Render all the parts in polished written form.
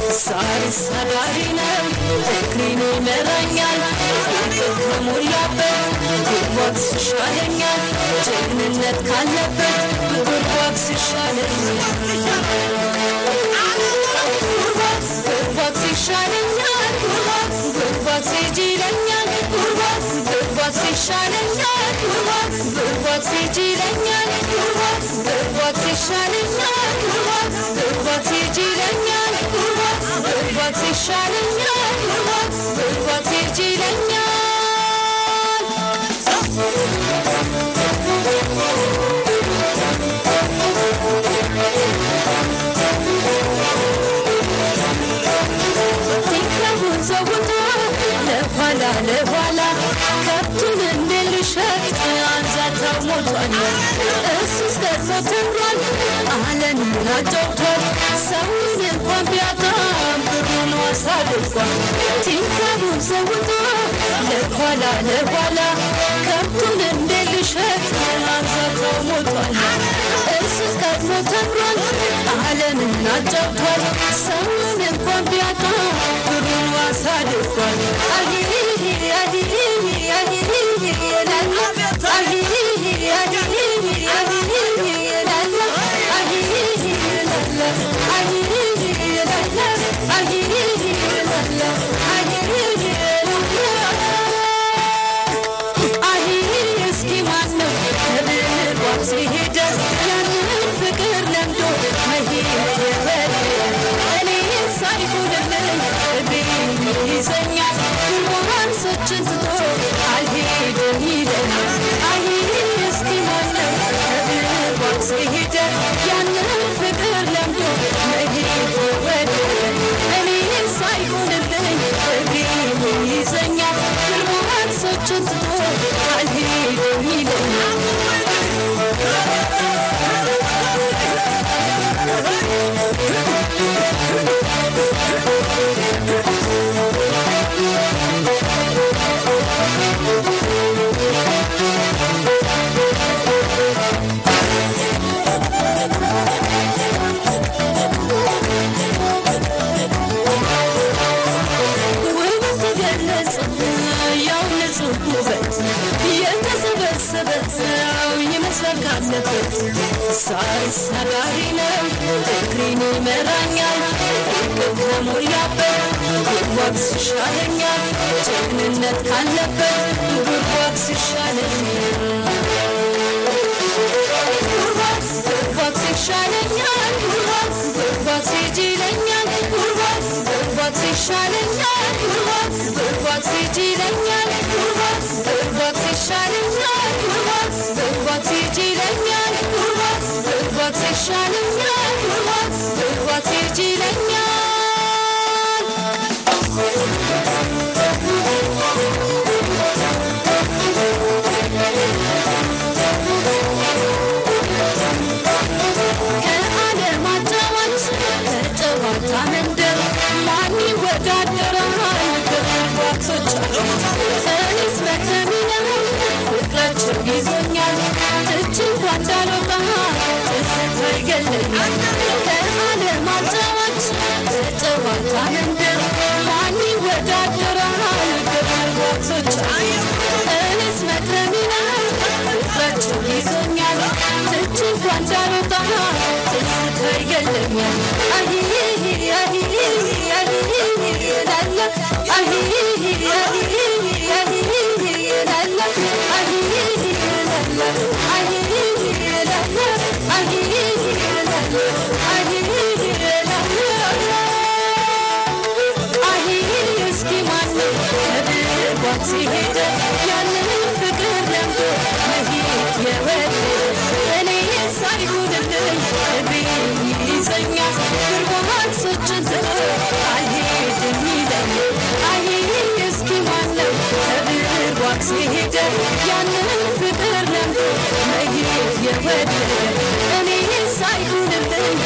ሳይስ አዳሪነ ፍቅሪን ይመራኛል ከሞላበት ጉድጓድ ሲሻለኛል ጀግንነት ካለበት ጉድጓድ ሲሻለኛል ጉድጓድ ሲሻለኛል ጉድጓድ ሲጅለኛል ጉድጓድ ሲሻለኛል ጉድጓድ ሲጅለኛል ጉድጓድ ሲሻለኛል ጉድጓድ ሲጅለኛል ጉድጓድ ሲሻለኛል ጉድጓድ ሲጅለኛል ለኋላ ከብቱን እንደልሸጥ አንዛታው ሞቷል እሱስ ገርሶ ተምሯል ዓለምን አጫውቷል ሰውን እንኳን ቢያጣም ብሩን አሳልፏል ቲንካቡን ሰውቶ ለኋላ ከብቱን እንደልሸጥ አንዛታው ሞቷል እሱስ ገርሶ ተምሯል ዓለምን አጫውቷል ሰውን እንኳን ቢያጣም ብሩን አሳልፏል ሳይስ አዳሪነ ፍቅሪን ይመራኛል ከሞላበት ጉድጓድ ሲሻለኛል ጀግንነት ካለበት ጉድጓድ ሲሻለኛል ጉድጓድ ሲሻለኛል ጉድጓድ ሲጅለኛል ጉድጓድ ሲሻለኛል ጉድጓድ ሲጅለኛል ጉድጓድ ሲሻለኛል ጉድጓድ ሲጅለኛል ጉድጓድ ሲሻለኛል ጉድጓድ ሲጅለኛል ከዓለም አጫዋች ከጨዋታ መንደር ማን ይወዳደራል ከጉድጓዶች እኔስ በከሚነው ፍቅራቸው ይዞኛል ትች እንኳን እንዳልወጣ ትዝታ ይገለኛል ከዓለም አጫዋች ከጨዋታ መንደር ማን ይወዳደራል ከጉድጓዶች እኔስ በከሚነው ፍቅራቸው ይዞኛል ትች እንኳን እንዳልወጣ ትዝታ ይገለኛል ሲሄደ ያንን ፍቅር ለምዶ መሄድ የወደደ እኔ ሳይሆንልኝ ይዘኛል ግርማን ሰችን ትቶ አልሄድም ይለኛል እስኪ ማነው ከብርጓት ሲሄደ ያንን ፍቅር ለምዶ መሄድ የወደደ እኔ ሳይሆንልኝ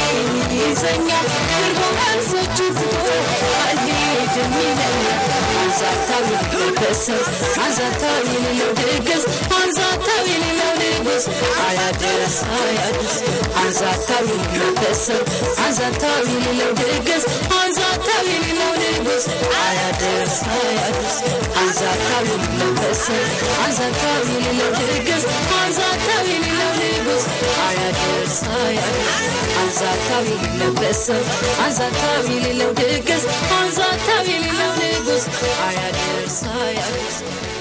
ይዘኛል ግርማን ሰችን ትቶ አልሄድም ይለኛል አንዛታው የለበሰው አንዛታው የሌለው ድግስ አንዛታው የሌለው ንጉስ አያድርስ አያድርስ አንዛታው የለበሰው አንዛታው የሌለው ድግስ አንዛታው የሌለው ንጉስ አያድርስ አያድርስ አንዛታው የለበሰው አንዛታው የሌለው ድግስ አንዛታው የሌለው ንጉስ አያድርስ አያድርስ አንዛታው የለበሰው አንዛታው የሌለው ድግስ አንዛታው የሌለው ንጉስ አያድርስ አያድርስ